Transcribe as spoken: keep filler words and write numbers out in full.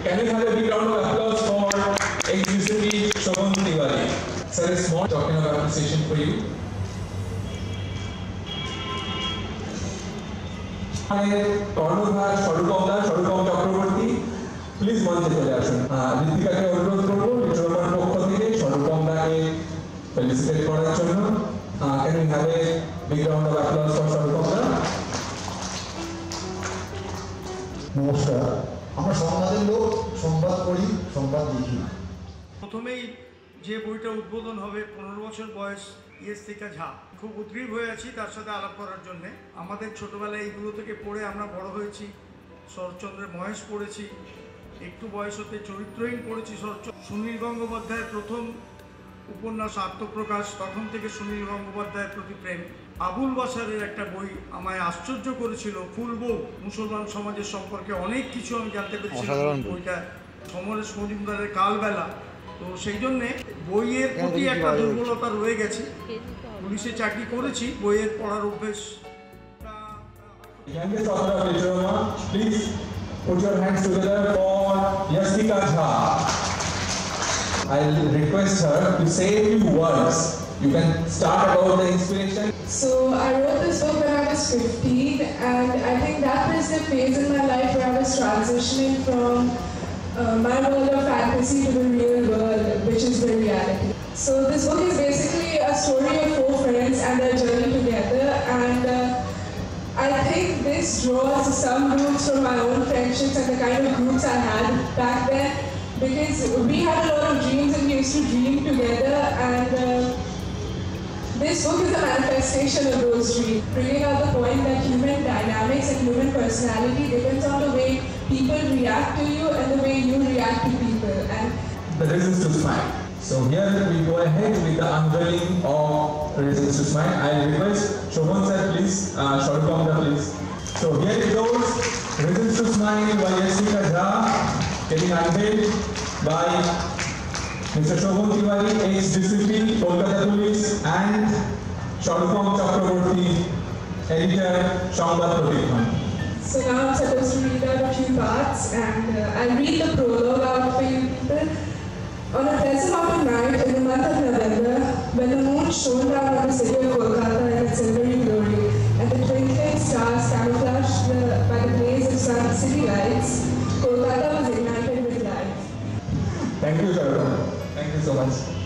Can we have a big round of applause for ex-Yastika Shobhan Tiwari? Sir, a small token of appreciation for you. কর্ণধার স্বরূপমদা Swarupam Chakraborty please মঞ্চে চলে আসুন। ঋতিকাকে অনুরোধ করবো লিটরোমার পক্ষ থেকে স্বরূপমদাকে ফেলিসিটেট করার জন্য। Can we have a big round of applause for স্বরূপমদা? নমস্কার, আমরা সংবাদের লোক, সংবাদ পড়ি, সংবাদ লিখি। প্রথমেই যে বইটা উদ্বোধন হবে, পনেরো বছর বয়স ইয়াস্তিকা ঝা, খুব উদ্গ্রীব হয়ে আছি তার সাথে আলাপ করার জন্যে। আমাদের ছোটোবেলায় এইগুলো থেকে পড়ে আমরা বড় হয়েছি। শরৎচন্দ্রের মহেশ পড়েছি, একটু বয়স হতে চরিত্রহীন পড়েছি শরৎচন্দ্র। সুনীল গঙ্গোপাধ্যায়ের প্রথম উপন্যাস আত্মপ্রকাশ, তখন থেকে সুনীল গঙ্গোপাধ্যায়ের প্রতি প্রেম। আবুল বাশারের একটা বই আমায় আশ্চর্য করেছিল, ফুল বউ, মুসলমান সমাজের সম্পর্কে অনেক কিছু আমি জানতে পেরেছিলাম বইটা। সমরেশ মজুমদারের কালবেলা। তো সেই জন্যে বইয়ের প্রতি একটা দুর্বলতা রয়ে গেছে। পুলিশে চাকরি করেছি, বইয়ের পড়ার অভ্যেস। Youngest author of Literoma, please put your hands together for Yastika Jha. I'll request her to say a few words. You can start about the inspiration. So I wrote this book when I was fifteen, and I think that was the phase in my life where I was transitioning from uh, my world of fantasy to the real world, which is the reality. So this book is basically a story of four friends and their journey together, and uh, I think this draws some roots from my own friendships and the kind of groups I had back then, because we had a lot of dreams and we used to dream together, and uh, this book is a manifestation of those dreams, bringing out the point that human dynamics and human personality depends on the way people react to you and the way you react to people. And the Reasons to Smile. So here we go ahead with the unveiling of Reasons to Smile. I'll request Shobhan sir, please, uh, Sharupamda, please. So here it goes, Reasons to Smile by Yastika Jha, getting unveiled by Mister Shobhan Tiwari, ex-Discipli, Kolkata Police, and Sharupam Chakraborty, editor, Shambhat Pratikman. So now I'm supposed to read out a few parts, and uh, I'll read the prologue out for you people. On a pleasant autumn night in the month of November, when the moon shone down on the city of Kolkata in its silvery glory, and the twinkling stars camouflaged the, by the blaze of sun city lights, Kolkata was ignited with life. Thank you, Sharupam. Thank you so much.